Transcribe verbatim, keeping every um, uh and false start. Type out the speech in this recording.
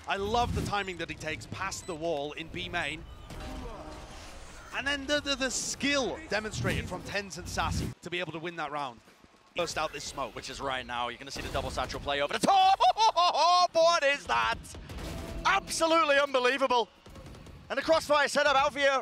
I love the timing that he takes past the wall in B main. And then the, the, the skill demonstrated from TenZ and Sassy to be able to win that round. Burst out this smoke. Which is right now. You're going to see the double satchel play over the top. Oh, what is that? Absolutely unbelievable. And the crossfire setup out for you.